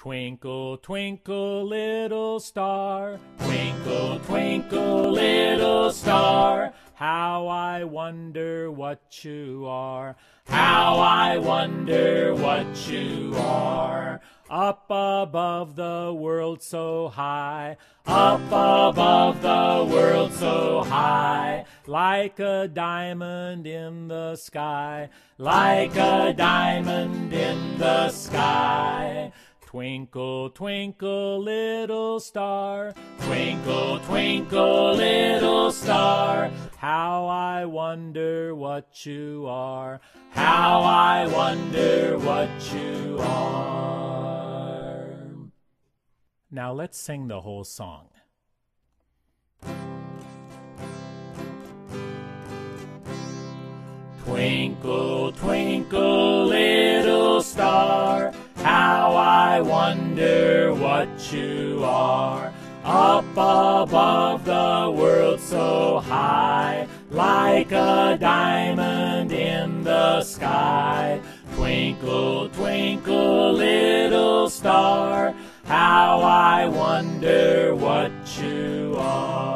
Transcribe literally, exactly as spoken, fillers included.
Twinkle, twinkle, little star, twinkle, twinkle, little star, how I wonder what you are, how I wonder what you are. Up above the world so high, up above the world so high, like a diamond in the sky, like a diamond in the sky. Twinkle, twinkle, little star, twinkle, twinkle, little star, how I wonder what you are, how I wonder what you are. Now let's sing the whole song. Twinkle, twinkle, little star, how I wonder what you are. Up above the world so high, like a diamond in the sky. Twinkle, twinkle, little star, how I wonder what you are.